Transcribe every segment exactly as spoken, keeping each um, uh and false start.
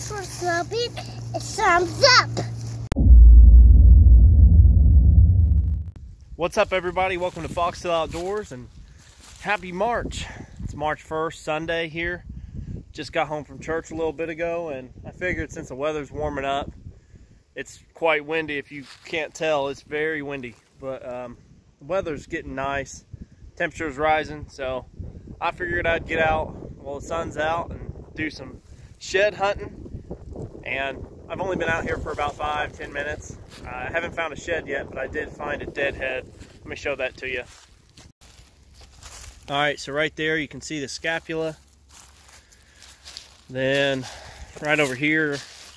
Thanks for subbing. It's thumbs up. What's up, everybody? Welcome to Foxtail Outdoors and happy March. It's March first, Sunday here. Just got home from church a little bit ago, and I figured since the weather's warming up, it's quite windy. If you can't tell, it's very windy, but um, the weather's getting nice. Temperature's rising, so I figured I'd get out while the sun's out and do some shed hunting. And I've only been out here for about five, ten minutes. I haven't found a shed yet, but I did find a deadhead. Let me show that to you. All right, so right there you can see the scapula. Then right over here,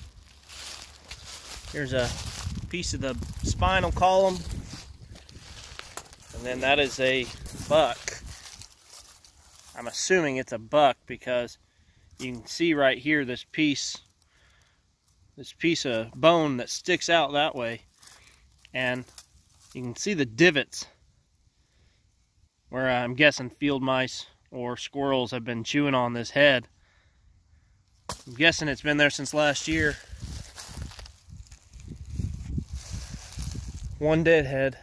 here's a piece of the spinal column. And then that is a buck. I'm assuming it's a buck because you can see right here this piece this piece of bone that sticks out that way, and you can see the divots where I'm guessing field mice or squirrels have been chewing on this head. I'm guessing it's been there since last year. One dead head.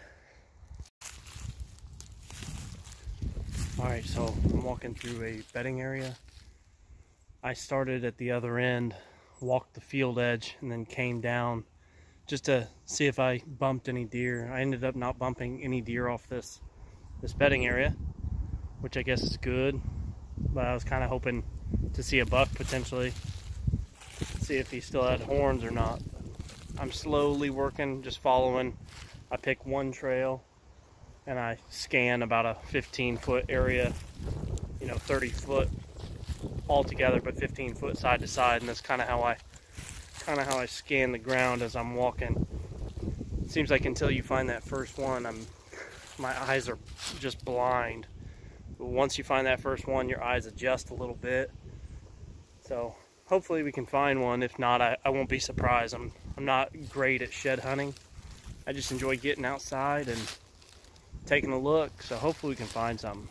Alright, so I'm walking through a bedding area. I started at the other end, walked the field edge, and then came down just to see if I bumped any deer. I ended up not bumping any deer off this this bedding area, which I guess is good, but I was kind of hoping to see a buck potentially, see if he still had horns or not. I'm slowly working, just following. I pick one trail and I scan about a fifteen foot area, you know, thirty foot all together, but fifteen foot side to side, and that's kind of how I kind of how I scan the ground as I'm walking. It seems like until you find that first one, I'm my eyes are just blind. But once you find that first one, your eyes adjust a little bit. So hopefully we can find one. If not, I, I won't be surprised. I'm I'm not great at shed hunting. I just enjoy getting outside and taking a look. So hopefully we can find something.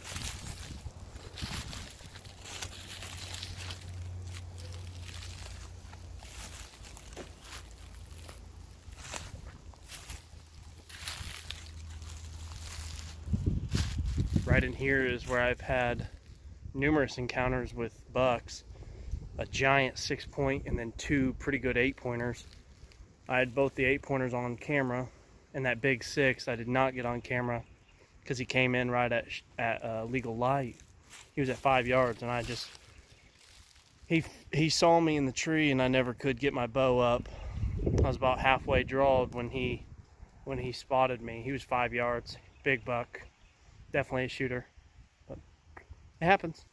Right in here is where I've had numerous encounters with bucks. A giant six point and then two pretty good eight pointers. I had both the eight pointers on camera, and that big six I did not get on camera because he came in right at, at uh, legal light. He was at five yards, and I just, he, he saw me in the tree, and I never could get my bow up. I was about halfway drawed when he, when he spotted me. He was five yards, big buck. Definitely a shooter, but it happens.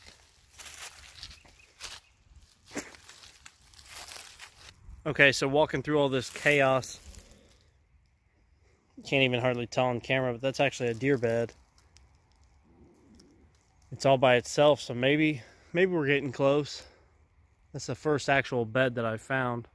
Okay, so walking through all this chaos, can't even hardly tell on camera, but that's actually a deer bed. It's all by itself, so maybe maybe we're getting close. That's the first actual bed that I've found.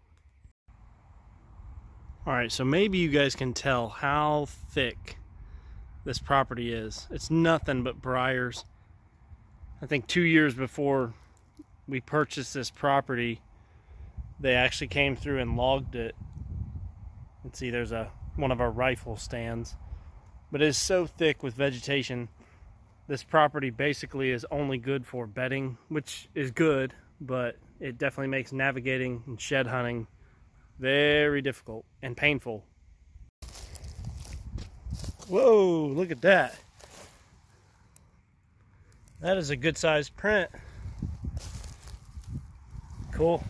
All right, so maybe you guys can tell how thick this property is. It's nothing but briars. I think two years before we purchased this property, they actually came through and logged it. Let's see, there's a one of our rifle stands, but it is so thick with vegetation. This property basically is only good for bedding, which is good, but it definitely makes navigating and shed hunting very difficult and painful. Whoa, look at that. That is a good sized print. Cool.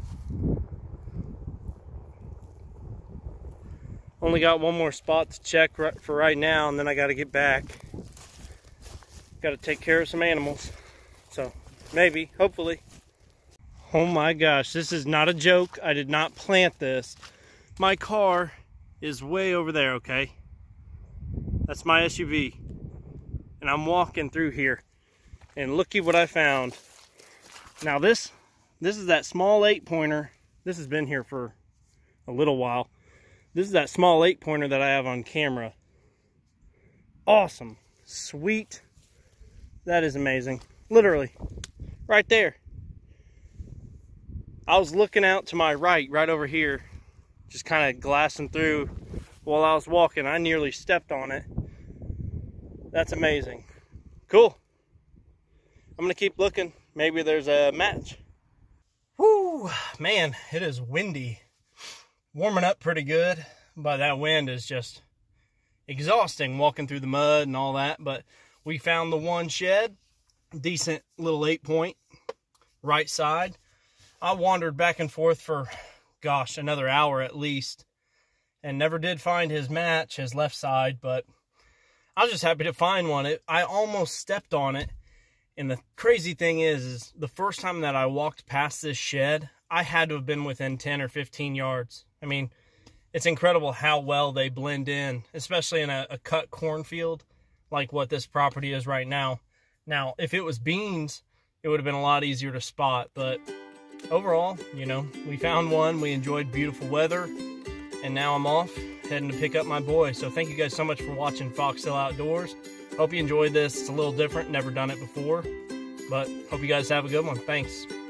Only got one more spot to check right for right now, and then I got to get back. Got to take care of some animals. So maybe, hopefully. Oh my gosh, this is not a joke. I did not plant this. My car is way over there, okay? That's my S U V, and I'm walking through here, and looky what I found. Now this, this is that small eight pointer. This has been here for a little while. This is that small eight pointer that I have on camera. Awesome, sweet. That is amazing. Literally, right there. I was looking out to my right, right over here, just kind of glassing through while I was walking. I nearly stepped on it. That's amazing. Cool. I'm gonna keep looking. Maybe there's a match. Whoo, man, it is windy. Warming up pretty good, but that wind is just exhausting walking through the mud and all that. But we found the one shed, decent little eight point, right side. I wandered back and forth for, gosh, another hour at least, and never did find his match, his left side, but I was just happy to find one. It, I almost stepped on it, and the crazy thing is, is the first time that I walked past this shed, I had to have been within ten or fifteen yards. I mean, it's incredible how well they blend in, especially in a, a cut cornfield like what this property is right now. Now, if it was beans, it would have been a lot easier to spot, but overall, you know, we found one, we enjoyed beautiful weather, and now I'm off, heading to pick up my boy. So thank you guys so much for watching Foxtail Outdoors. Hope you enjoyed this. It's a little different, never done it before, but hope you guys have a good one. Thanks.